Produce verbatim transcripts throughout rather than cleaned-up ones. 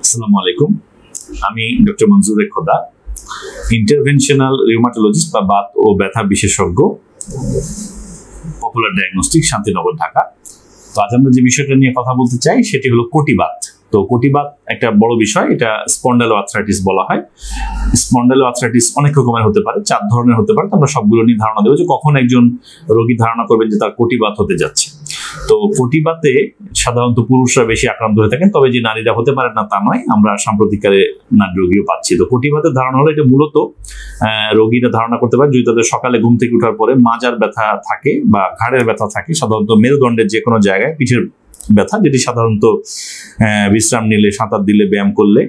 আসসালামু আলাইকুম, আমি ডক্টর মনজুর খোদা, ইন্টারভেনশনাল রিউমাটোলজিস্ট বা বাত ও ব্যথা বিশেষজ্ঞ, পপুলার ডায়াগনস্টিক, শান্তিনগর, ঢাকা। তো আজ আমরা যে বিষয়টা নিয়ে কথা বলতে চাই সেটি হলো কটিবাত। তো কটিবাত একটা বড় বিষয়, এটা স্পন্ডাইলোআর্থ্রাইটিস বলা হয়। স্পন্ডাইলোআর্থ্রাইটিস অনেক রকমের হতে পারে, চার ধরনের হতে পারে। তো আমরা সবগুলো নিয়ে ধারণা দেবো যে কখন একজন রোগী ধারণা করবেন যে তার কটিবাত হতে যাচ্ছে। তো কটিবাতে সাধারণত পুরুষরা বেশি আক্রান্ত হয়ে থাকেন, তবে যে নারীরা হতে পারে না তা নয়, আমরা সাম্প্রতিককালে নারী রোগীও পাচ্ছি। তো কটিবাতের ধারণা হলো এটা মূলত রোগীরা ধারণা করতে পারে যদি তাদের সকালে ঘুম থেকে ওঠার পরে মাজার ব্যথা থাকে বা ঘাড়ের ব্যথা থাকে, সাধারণত মেরুদণ্ডের যে কোনো জায়গায় পিঠের ব্যথা, যেটি সাধারণত বিশ্রাম নিলে, সাঁতার দিলে, ব্যায়াম করলে,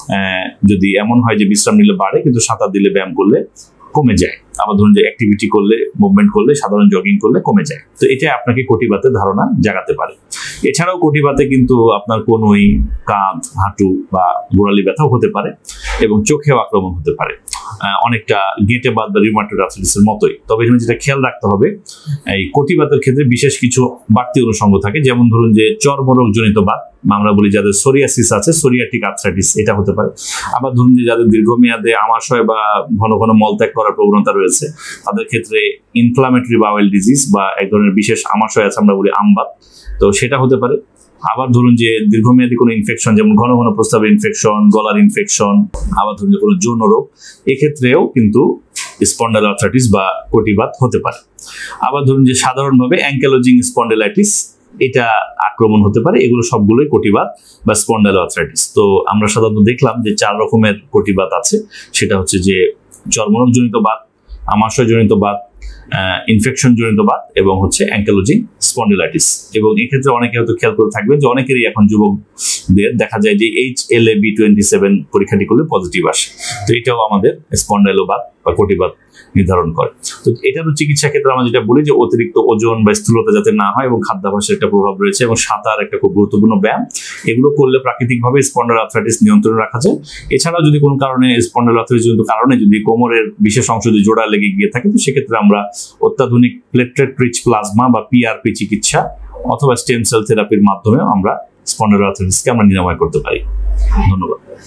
যদি এমন হয় যে বিশ্রাম নিলে বাড়ে কিন্তু সাঁতার দিলে, ব্যায়াম করলে কমে যায়। আবার ধরুন যে অ্যাক্টিভিটি করলে, মুভমেন্ট করলে, সাধারণ জগিং করলে কমে যায়। তো এটা আপনাকে কটিবাতের ধারণা জাগাতে পারে। এছাড়াও কটিবাতে কিন্তু আপনার কোনোই, কাঁধ, হাঁটু বা গোড়ালি ব্যথাও হতে পারে এবং চোখেও আক্রমণ হতে পারে, অনেকটা গেঁটে বাত বা রিউমাটয়েড আর্থ্রাইটিসের মতোই। তবে এখানে যেটা খেয়াল রাখতে হবে, এই কটিবাতের ক্ষেত্রে বিশেষ কিছু বাড়তি অনুষঙ্গ থাকে। যেমন ধরুন যে চর্মরোগ জনিত বাত, আমরা বলি যাদের সোরিয়াসিস আছে, সোরিয়াটিক আর্থ্রাইটিস, এটা হতে পারে। আবার ধরুন যে যাদের দীর্ঘমেয়াদে আমাশয় বা ঘন ঘন মলত্যাগ করার প্রবণতা রয়েছে, তাদের ক্ষেত্রে ইনফ্লামেটরি বাওয়েল ডিজিজ বা এক ধরনের বিশেষ আমাশয় আছে, আমরা বলি আমবাত, তো সেটা হতে পারে। আবার ধরুন যে দীর্ঘমেয়াদী কোনো ইনফেকশন, যেমন ঘন ঘন প্রস্রাবের ইনফেকশন, গলার ইনফেকশন, আবার ধরুন যে কোনো যৌন রোগ, এক্ষেত্রেও কিন্তু স্পন্ডাইলোআর্থ্রাইটিস বা কটিবাত হতে পারে। আবার ধরুন যে সাধারণভাবে অ্যাঙ্কেলোজিং স্পন্ডাইলাইটিস, এটা আক্রমণ হতে পারে। এগুলো সবগুলোই কটিবাত বা স্পন্ডাইলোআর্থ্রাইটিস। তো আমরা সাধারণত দেখলাম যে চার রকমের কটিবাত আছে। সেটা হচ্ছে যে চর্মরোগ জনিত বাত, আমাশয় জনিত বাত, ইনফেকশন জনিত বাত এবং হচ্ছে অ্যাঙ্কেলোজিং স্পন্ডিলাইটিস। এবং এক্ষেত্রে অনেকে হয়তো খেয়াল করে থাকবেন যে অনেকেরই এখন যুবকদের দেখা যায় যে H L A B twenty seven পরীক্ষাটি করলে পজিটিভ আসে। তো এটাও আমাদের স্পন্ডাইলোবাত বা কটিবাত নির্ধারণ করে। তো এটারও চিকিৎসা ক্ষেত্রে আমরা যেটা বলি যে অতিরিক্ত ওজন বা স্থূলতা যাতে না হয় এবং খাদ্যাভ্যাসের একটা প্রভাব রয়েছে এবং সাঁতার একটা খুব গুরুত্বপূর্ণ ব্যায়াম, এগুলো করলে প্রাকৃতিকভাবে স্পন্ডাইলোআর্থ্রাইটিস নিয়ন্ত্রণে রাখা যায়। এছাড়াও যদি কোনো কারণে স্পন্ডাইলোআর্থ্রাইটিস জনিত কারণে যদি কোমরের বিশেষ অংশ যদি জোড়া লেগে গিয়ে থাকে, তো সেক্ষেত্রে আমরা অত্যাধুনিক প্লেটলেট রিচ প্লাজমা বা পি আর পি চিকিৎসা অথবা স্টেম সেল থেরাপির মাধ্যমে আমরা স্পন্ডাইলোআর্থ্রাইটিসকে আমরা নিরাময় করতে পারি। ধন্যবাদ।